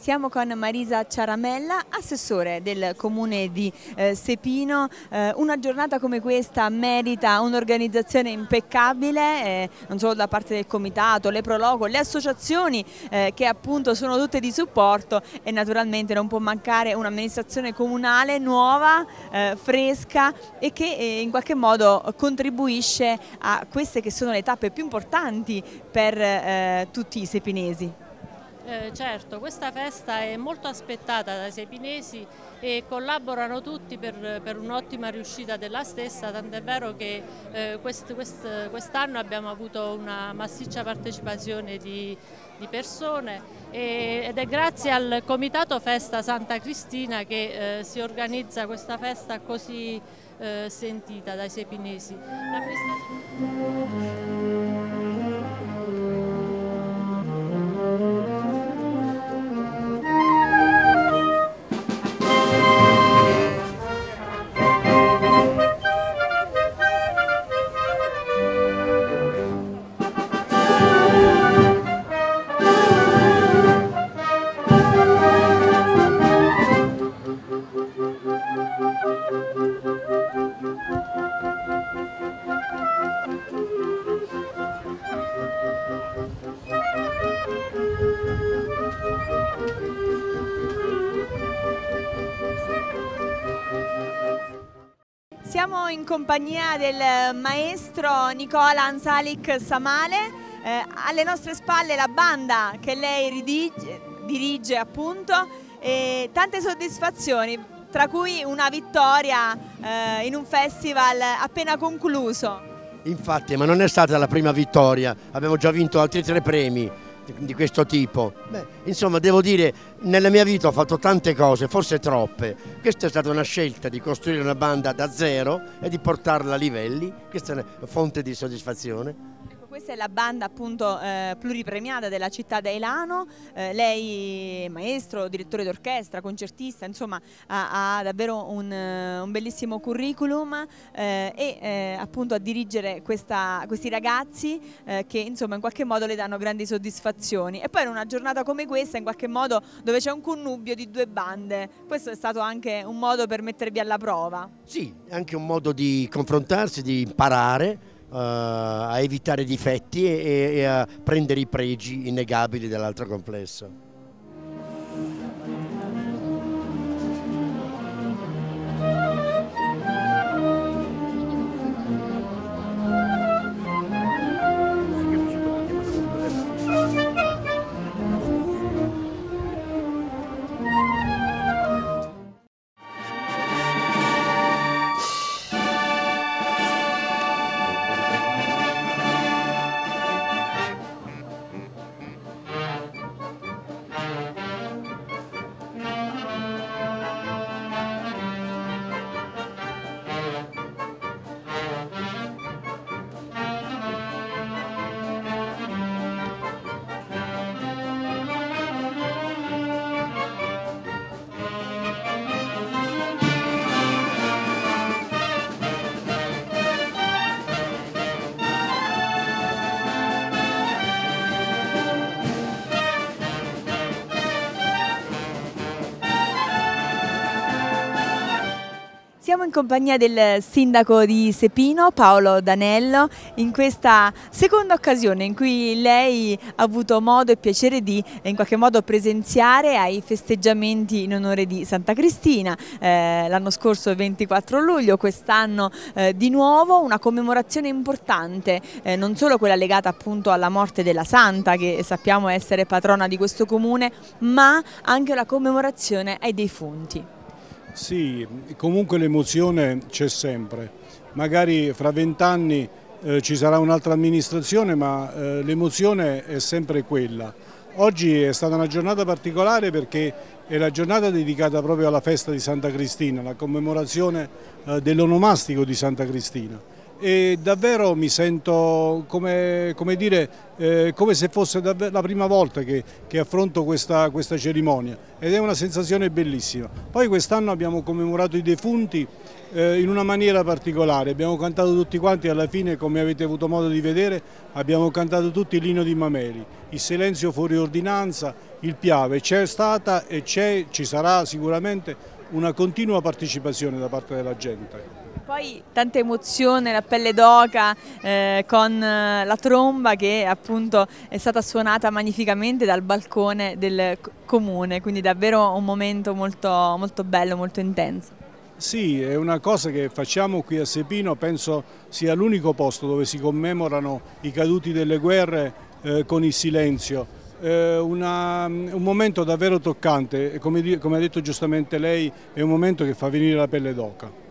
Siamo con Marisa Ciaramella, assessore del comune di Sepino. Una giornata come questa merita un'organizzazione impeccabile, non solo da parte del comitato, le Proloco, le associazioni che appunto sono tutte di supporto, e naturalmente non può mancare un'amministrazione comunale nuova, fresca, e che in qualche modo contribuisce a queste che sono le tappe più importanti per tutti i sepinesi. Certo, questa festa è molto aspettata dai sepinesi e collaborano tutti per un'ottima riuscita della stessa, tant'è vero che quest'anno abbiamo avuto una massiccia partecipazione di persone ed è grazie al Comitato Festa Santa Cristina che si organizza questa festa così sentita dai sepinesi. Siamo in compagnia del maestro Nicola Ansalik Samale, alle nostre spalle la banda che lei dirige appunto, e tante soddisfazioni, tra cui una vittoria in un festival appena concluso. Infatti, ma non è stata la prima vittoria, abbiamo già vinto altri 3 premi di questo tipo. Insomma, devo dire, nella mia vita ho fatto tante cose, forse troppe. Questa è stata una scelta di costruire una banda da zero e di portarla a livelli. Questa è una fonte di soddisfazione. Questa è la banda appunto pluripremiata della città d'Ailano. Lei maestro, direttore d'orchestra, concertista, insomma ha davvero un bellissimo curriculum, e appunto a dirigere questi ragazzi che insomma in qualche modo le danno grandi soddisfazioni. E poi in una giornata come questa, in qualche modo, dove c'è un connubio di 2 bande, questo è stato anche un modo per mettervi alla prova. Sì, anche un modo di confrontarsi, di imparare a evitare difetti e a prendere i pregi innegabili dell'altro complesso. Siamo in compagnia del sindaco di Sepino, Paolo Danello, in questa seconda occasione in cui lei ha avuto modo e piacere di in qualche modo presenziare ai festeggiamenti in onore di Santa Cristina. L'anno scorso 24 luglio, quest'anno di nuovo una commemorazione importante, non solo quella legata appunto alla morte della Santa, che sappiamo essere patrona di questo comune, ma anche la commemorazione ai defunti. Sì, comunque l'emozione c'è sempre, magari fra 20 anni ci sarà un'altra amministrazione, ma l'emozione è sempre quella. Oggi è stata una giornata particolare perché è la giornata dedicata proprio alla festa di Santa Cristina, la commemorazione dell'onomastico di Santa Cristina. e davvero mi sento come se fosse la prima volta che affronto questa cerimonia, ed è una sensazione bellissima. Poi quest'anno abbiamo commemorato i defunti in una maniera particolare, abbiamo cantato tutti quanti, alla fine, come avete avuto modo di vedere, abbiamo cantato tutti l'inno di Mameli, il silenzio fuori ordinanza, il Piave. C'è stata e ci sarà sicuramente una continua partecipazione da parte della gente. Poi tanta emozione, la pelle d'oca con la tromba che appunto è stata suonata magnificamente dal balcone del comune, quindi davvero un momento molto, molto bello, molto intenso. Sì, è una cosa che facciamo qui a Sepino, penso sia l'unico posto dove si commemorano i caduti delle guerre con il silenzio. Un momento davvero toccante e come ha detto giustamente lei, è un momento che fa venire la pelle d'oca.